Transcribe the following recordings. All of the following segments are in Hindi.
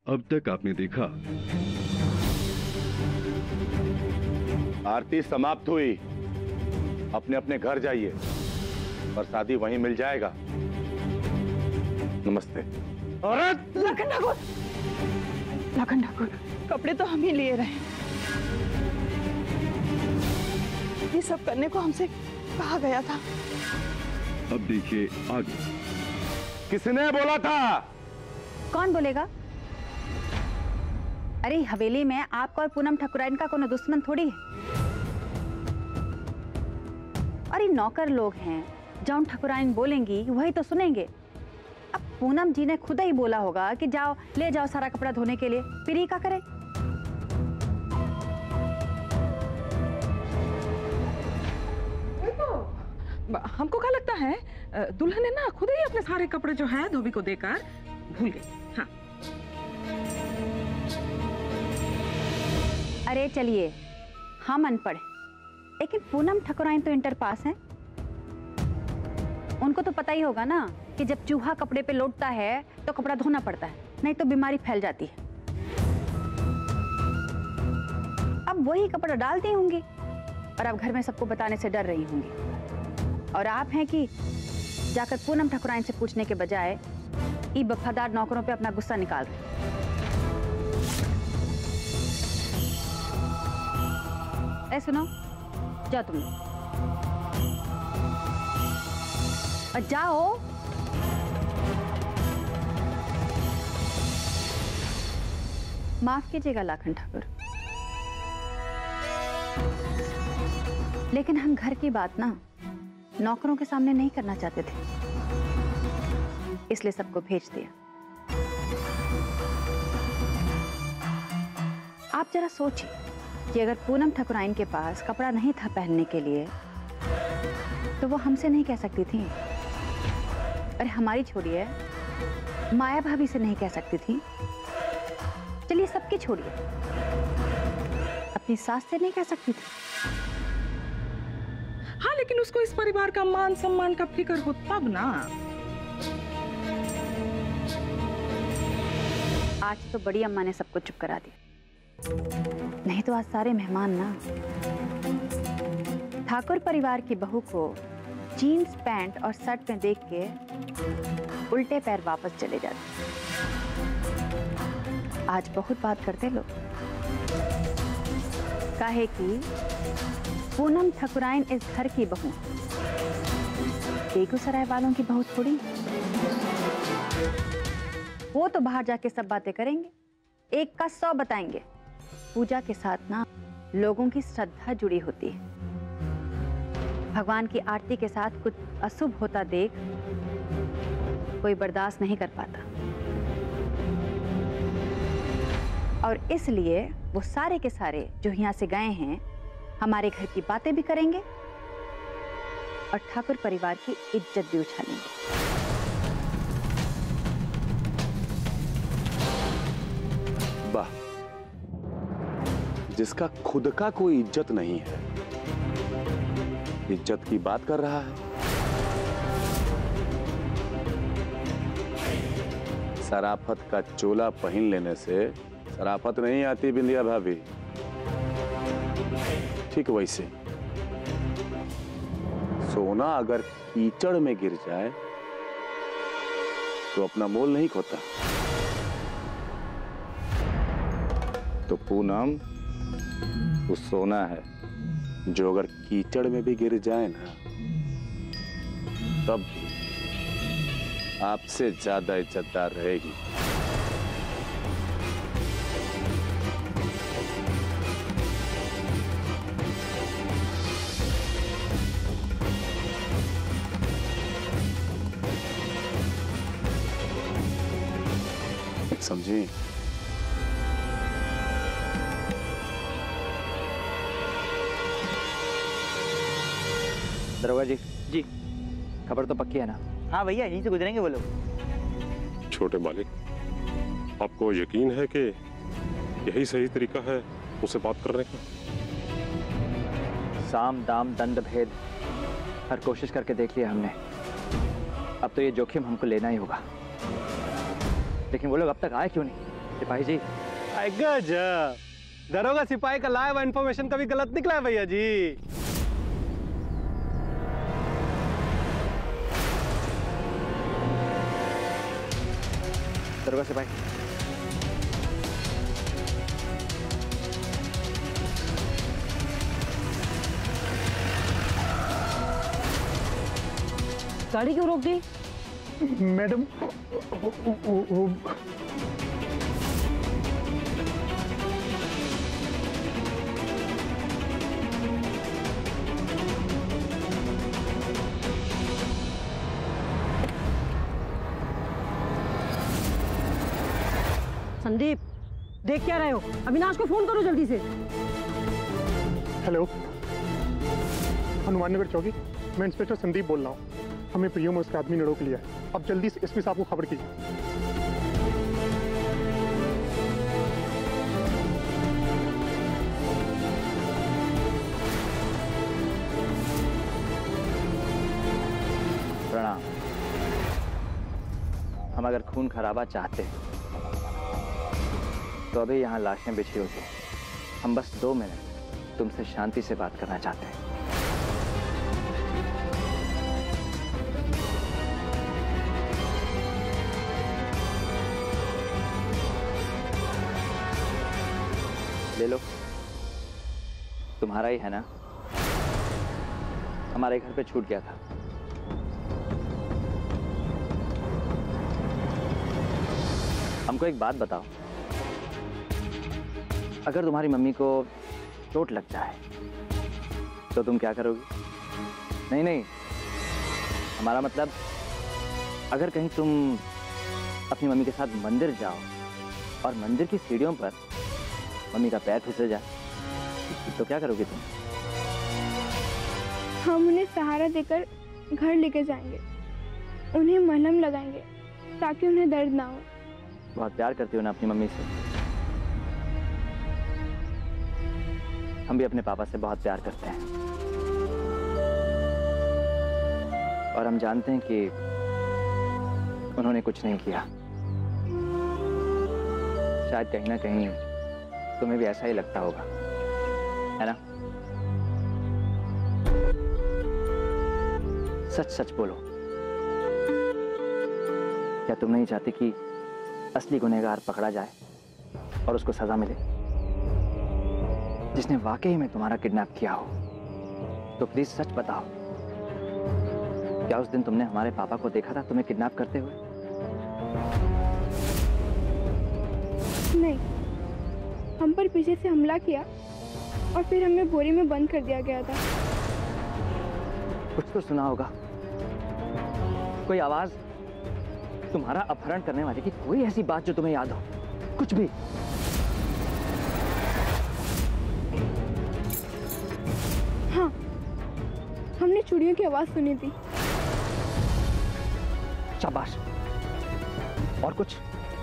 अब तक आपने देखा। आरती समाप्त हुई, अपने अपने घर जाइए, प्रसादी वहीं मिल जाएगा। नमस्ते। औरत! लखन ठाकुर, लखन ठाकुर, कपड़े तो हम ही लिए रहे। ये सब करने को हमसे कहा गया था। अब देखिए आगे। किसने बोला था? कौन बोलेगा? अरे हवेली में आपका और पूनम ठाकुराइन का कोनो दुश्मन थोड़ी है। अरे नौकर लोग हैं, जौन ठाकुराइन बोलेंगी वही तो सुनेंगे। अब पूनम जी ने खुद ही बोला होगा कि जाओ ले जाओ सारा कपड़ा धोने के लिए, फिर ही क्या करे? हमको क्या लगता है, दुल्हन है ना, खुद ही अपने सारे कपड़े जो है धोबी को देकर भूल गई। हाँ। अरे चलिए, हम अनपढ़, लेकिन पूनम ठाकुराइन तो इंटर पास हैं। उनको तो पता ही होगा ना कि जब चूहा कपड़े पे लौटता है तो कपड़ा धोना पड़ता है, नहीं तो बीमारी फैल जाती है। अब वही कपड़ा डालती होंगी और अब घर में सबको बताने से डर रही होंगी। और आप हैं कि जाकर पूनम ठाकुराइन से पूछने के बजाय ये वफादार नौकरों पे अपना गुस्सा निकाल रहे। ऐ सुनो, जाओ तुम लोग, और जाओ। माफ कीजिएगा लाखन ठाकुर, लेकिन हम घर की बात ना नौकरों के सामने नहीं करना चाहते थे, इसलिए सबको भेज दिया। आप जरा सोचिए कि अगर पूनम ठाकुराइन के पास कपड़ा नहीं था पहनने के लिए तो वो हमसे नहीं कह सकती थी। अरे हमारी छोड़िए, माया भाभी से नहीं कह सकती थी। चलिए सबकी छोड़िए, अपनी सास से नहीं कह सकती थी। हाँ, लेकिन उसको इस परिवार का मान सम्मान का फिक्र हो तब ना। आज तो बड़ी अम्मा ने सबको चुप करा दिया, नहीं तो आज सारे मेहमान ना ठाकुर परिवार की बहू को जीन्स पैंट और शर्ट में देख के उल्टे पैर वापस चले जाते। आज बहुत बात करते लोग, काहे कि पूनम ठाकुराइन इस घर की बहू, बेगूसराय वालों की बहू थोड़ी। वो तो बाहर जाके सब बातें करेंगे, एक का 100 बताएंगे। पूजा के साथ ना लोगों की श्रद्धा जुड़ी होती है। भगवान की आरती के साथ कुछ अशुभ होता देख कोई बर्दाश्त नहीं कर पाता, और इसलिए वो सारे के सारे जो यहाँ से गए हैं हमारे घर की बातें भी करेंगे और ठाकुर परिवार की इज्जत भी उछालेंगे। वाह, जिसका खुद का कोई इज्जत नहीं है, इज्जत की बात कर रहा है। शराफत का चोला पहन लेने से शराफत नहीं आती बिंदिया भाभी। ठीक वैसे सोना अगर कीचड़ में गिर जाए तो अपना मोल नहीं खोता। तो पूनम वो सोना है जो अगर कीचड़ में भी गिर जाए ना तब आपसे ज्यादा इज्जतदार रहेगी। समझी? दरोगा जी, खबर तो पक्की है ना? हाँ भैया, यहीं से गुजरेंगे वो लोग। छोटे मालिक, आपको यकीन है कि यही सही तरीका है उसे बात करने का? साम दाम दंड भेद हर कोशिश करके देख लिया हमने। अब तो ये जोखिम हमको लेना ही होगा। लेकिन वो लोग अब तक आए क्यों नहीं? सिपाही जी, गजब, दरोगा सिपाही का लाइव इंफॉर्मेशन कभी गलत निकला है भैया जी। दरोगा सिपाही, गाड़ी क्यों रोक दी? मैडम वो संदीप, देख क्या रहे हो? अविनाश को फोन करो जल्दी से। हेलो, हनुमान नगर चौकी, मैं इंस्पेक्टर संदीप बोल रहा हूँ। हमें प्रियो में उसके आदमी ने रोक लिया है। अब जल्दी से एसपी साहब को खबर कीजिए। प्रणाम। हम अगर खून खराबा चाहते हैं तो अभी यहाँ लाशें बिछी होती। हम बस 2 मिनट तुमसे शांति से बात करना चाहते हैं। ले लो, तुम्हारा ही है ना? हमारे घर पे छूट गया था। हमको एक बात बताओ, अगर तुम्हारी मम्मी को चोट लग जाए तो तुम क्या करोगी? नहीं नहीं, हमारा मतलब अगर कहीं तुम अपनी मम्मी के साथ मंदिर जाओ और मंदिर की सीढ़ियों पर मम्मी का पैर फिसल जाए तो क्या करोगी तुम? हम उन्हें सहारा देकर घर लेकर जाएंगे, उन्हें मलहम लगाएंगे ताकि उन्हें दर्द ना हो। बहुत प्यार करती हो ना अपनी मम्मी से? हम भी अपने पापा से बहुत प्यार करते हैं और हम जानते हैं कि उन्होंने कुछ नहीं किया। शायद कहीं ना कहीं तुम्हें भी ऐसा ही लगता होगा, है ना? सच सच बोलो, क्या तुम नहीं चाहते कि असली गुनहगार पकड़ा जाए और उसको सजा मिले, जिसने वाकई में तुम्हारा किडनैप किया हो? तो प्लीज सच बताओ, क्या उस दिन तुमने हमारे पापा को देखा था तुम्हें किडनैप करते हुए? नहीं, हम पर पीछे से हमला किया और फिर हमें बोरी में बंद कर दिया गया था। कुछ तो सुना होगा, कोई आवाज, तुम्हारा अपहरण करने वाले की कोई ऐसी बात जो तुम्हें याद हो? कुछ भी? हाँ, हमने चूड़ियों की आवाज सुनी थी। शाबाश। और कुछ?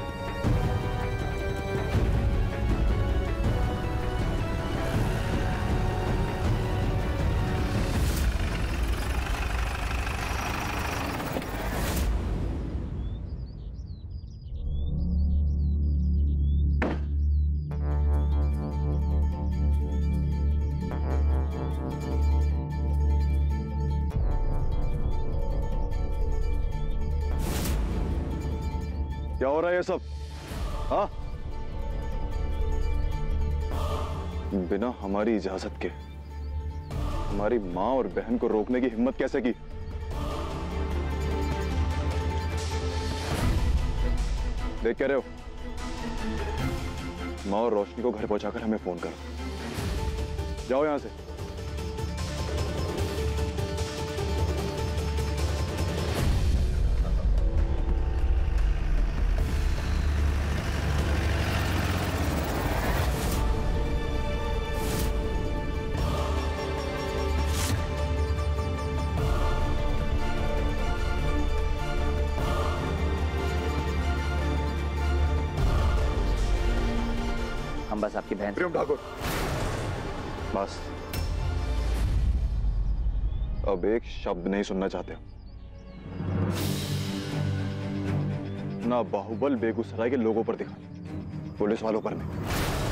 क्या हो रहा है ये सब? हाँ, बिना हमारी इजाजत के हमारी माँ और बहन को रोकने की हिम्मत कैसे की? देख क्या रहे हो? माँ और रोशनी को घर पहुंचाकर हमें फोन करो। जाओ यहां से। बस आपकी बहन प्रियम ठाकुर, बस अब एक शब्द नहीं सुनना चाहते हो। ना बाहुबल बेगूसराय के लोगों पर दिखा, पुलिस वालों पर नहीं।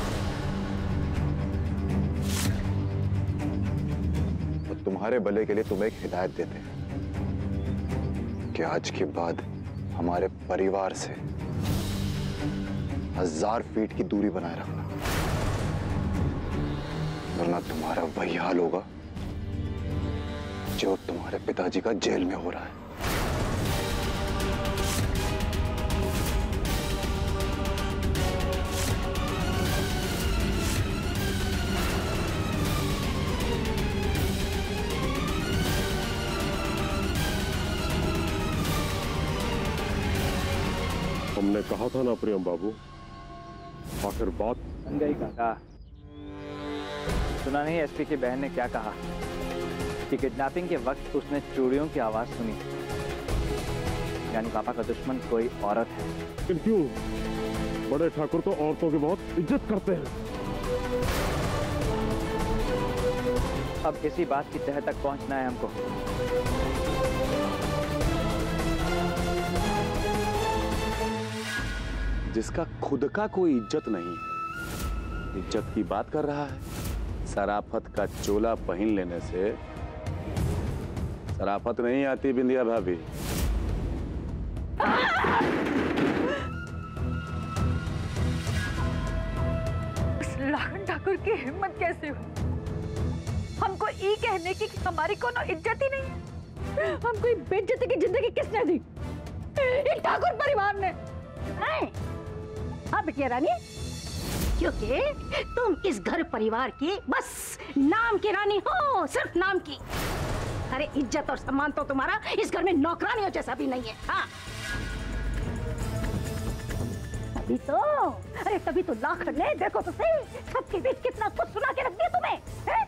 तो तुम्हारे भले के लिए तुम्हें एक हिदायत देते हैं कि आज के बाद हमारे परिवार से 1000 फीट की दूरी बनाए रखना, वरना तुम्हारा वही हाल होगा जो तुम्हारे पिताजी का जेल में हो रहा है। हमने कहा था ना प्रियम बाबू, आखिर बात बन गई काका। सुना नहीं एसपी की बहन ने क्या कहा कि किडनैपिंग के वक्त उसने चूड़ियों की आवाज सुनी, यानी पापा का दुश्मन कोई औरत है। लेकिन क्यों? बड़े ठाकुर तो औरतों की बहुत इज्जत करते हैं। अब इसी बात की तह तक पहुंचना है हमको। जिसका खुद का कोई इज्जत नहीं है, इज्जत की बात कर रहा है। सराफत का चोला पहन लेने से सराफत नहीं आती बिंदिया भाभी। लाखन ठाकुर की हिम्मत कैसे हुई हमको ई कहने की कि हमारी कोनो इज्जत ही नहीं है? हमको बेइज्जती की जिंदगी किसने दी? इन ठाकुर परिवार ने। हाँ बिटिया रानी, क्योंकि तुम इस घर परिवार की बस नाम की रानी हो, सिर्फ नाम की। अरे इज्जत और सम्मान तो तुम्हारा इस घर में नौकरानियों जैसा भी नहीं है। हाँ तभी तो लाखन ने, देखो तो सही, सबके बीच कितना कुछ सुना के रख दिया तुम्हें है?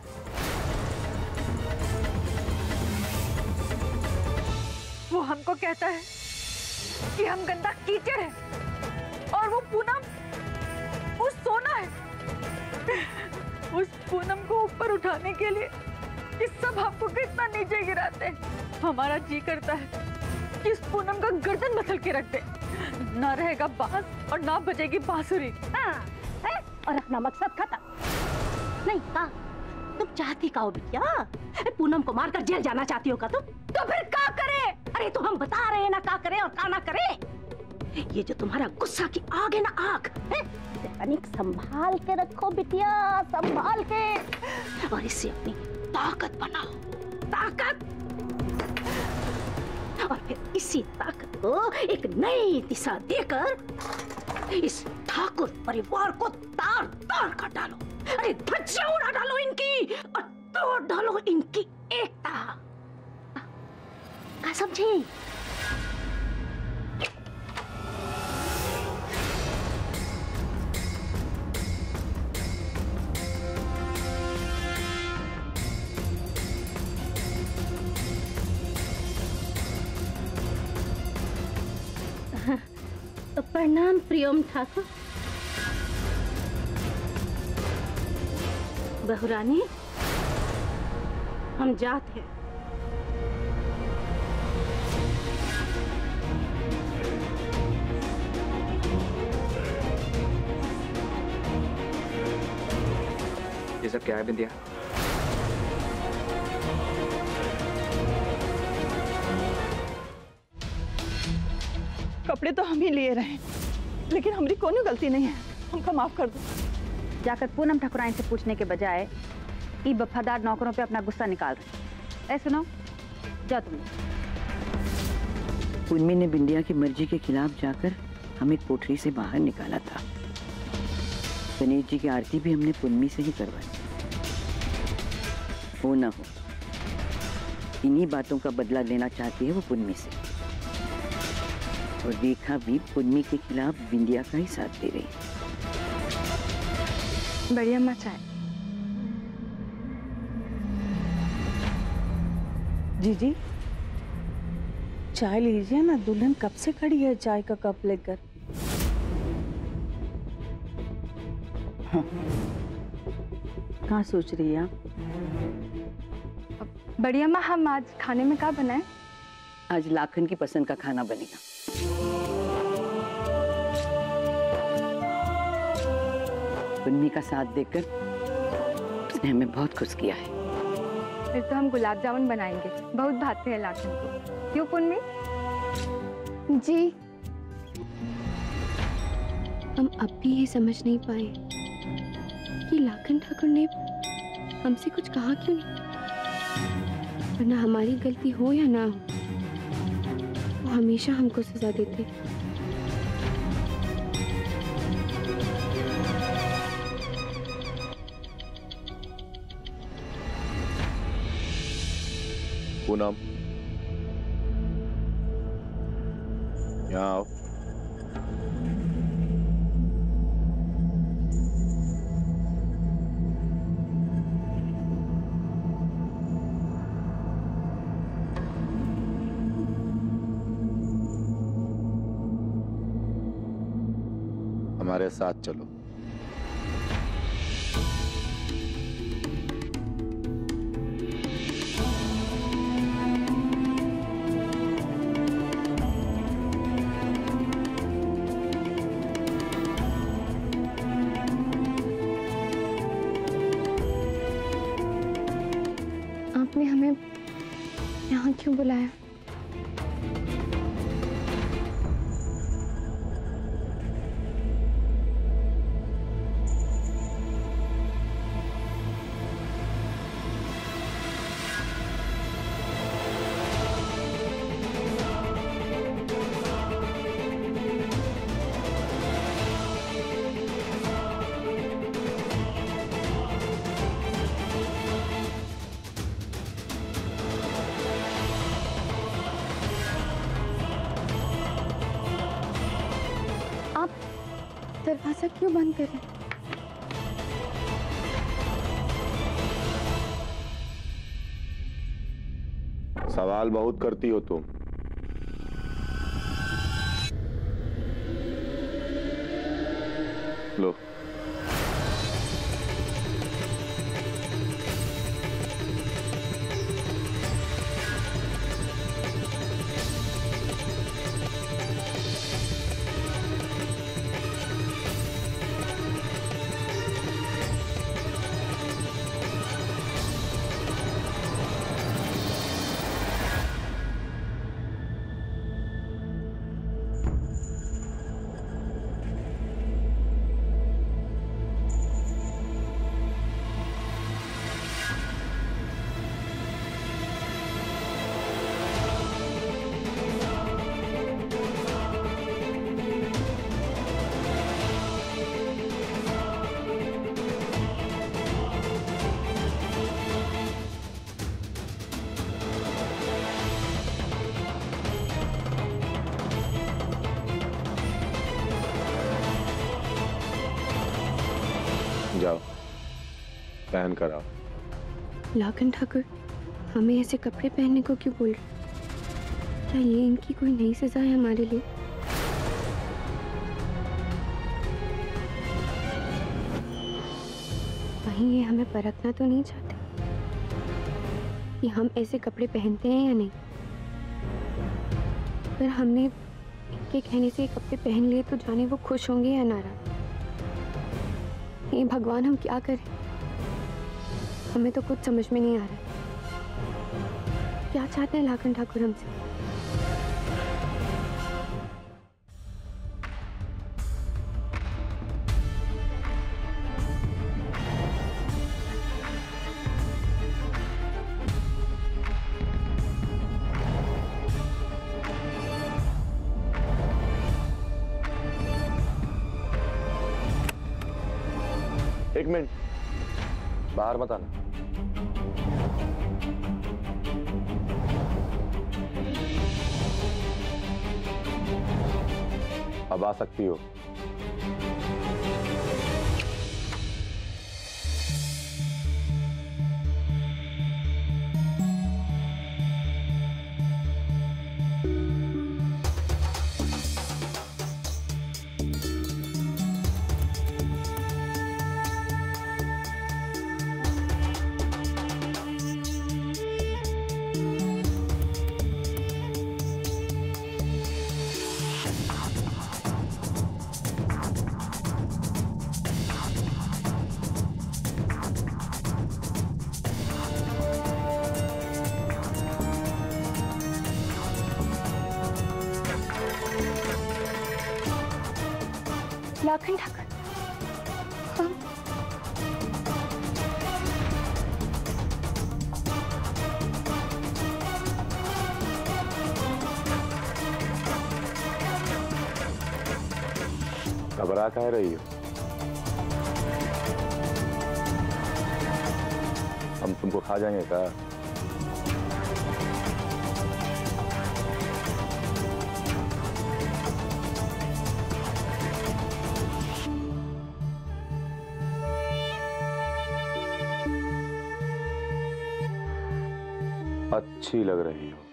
वो हमको कहता है कि हम गंदा कीचड़ है और वो पूनम वो सोना है। उस पूनम को ऊपर उठाने के लिए कि सब आपको कितना नीचे गिराते हैं। हमारा जी करता है कि इस पूनम का गर्दन मसल के रख दे, ना रहेगा बांस और ना बजेगी बांसुरी। हाँ, है? और अपना मकसद खत्म। नहीं का तुम चाहती का हो बिटिया? पूनम को मारकर जेल जाना चाहती हो का तुम? तो फिर क्या करे? अरे तो हम बता रहे हैं ना क्या करे और क्या ना करे। ये जो तुम्हारा गुस्सा की आग है ना, आग है, तनिक संभाल के रखो बिटिया, संभाल के, और इससे अपनी ताकत बनाओ, ताकत। और फिर इसी ताकत को एक नई दिशा देकर इस ठाकुर परिवार को तार तार कर डालो। अरे धज्जियां उड़ा डालो इनकी और तोड़ डालो इनकी एकता। क्या समझी? प्रणाम प्रियम ठाकुर। बहुरानी, हम जाते हैं। ये सब क्या है बिंदिया? कपड़े तो हम ही लिए रहे, लेकिन हमारी कोई गलती नहीं है, हमको माफ कर दो। जाकर पूनम ठाकुराइन से पूछने के बजाय ये वफादार नौकरों पे अपना गुस्सा निकाल रहे। ऐसे सुनो, जा तुम। पूनमी ने बिंदिया की मर्जी के खिलाफ जाकर हमें कोठरी से बाहर निकाला था। गणेश जी की आरती भी हमने पूनमी से ही करवाई। हो ना हो, इन्हीं बातों का बदला लेना चाहती है वो पूनमी से, और रेखा भी पूनमी के खिलाफ बिंदिया का ही साथ दे रही है। बढ़िया अम्मा चाय। जी चाय लीजिए ना, दुल्हन कब से खड़ी है चाय का कप लेकर। कहाँ सोच रही है? बढ़िया अम्मा, हम आज खाने में क्या बनाए? आज लाखन की पसंद का खाना बनेगा। पुन्नी का साथ देकर उसने हमें बहुत खुश किया है। फिर तो हम गुलाब जामुन बनाएंगे, बहुत भाते हैं लाखन को। क्यों पुन्नी? जी, हम अब भी ये समझ नहीं पाए कि लाखन ठाकुर ने हमसे कुछ कहा क्यों नहीं। वरना हमारी गलती हो या ना हो, वो हमेशा हमको सजा देते। पूनम, यहाँ आओ। हमारे साथ चलो। आपने हमें यहाँ क्यों बुलाया? दरवाजा क्यों बंद करें? सवाल बहुत करती हो तुम। लो, जाओ, पहन कर आओ। लाखन ठाकुर हमें ऐसे कपड़े पहनने को क्यों बोल रहे? क्या ये इनकी कोई नई सजा है हमारे लिए? कहीं ये हमें परखना तो नहीं चाहते कि हम ऐसे कपड़े पहनते हैं या नहीं? पर हमने इनके कहने से कपड़े पहन लिए तो जाने वो खुश होंगे या नाराज। ये भगवान, हम क्या करें? हमें तो कुछ समझ में नहीं आ रहा। क्या चाहते हैं लाखन ठाकुर हमसे? एक मिनट, बाहर मत आना। अब आ सकती हो। लाखन ठाकुर, हम घबरा कह रही हो? हम तुमको खा जाएंगे क्या? अच्छी लग रही हो।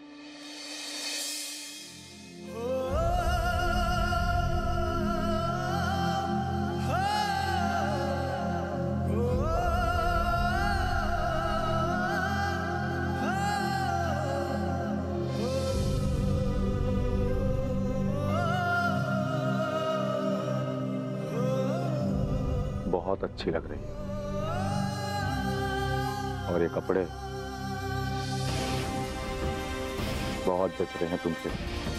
बहुत अच्छी लग रही है। और ये कपड़े बहुत जच रहे हैं तुमसे।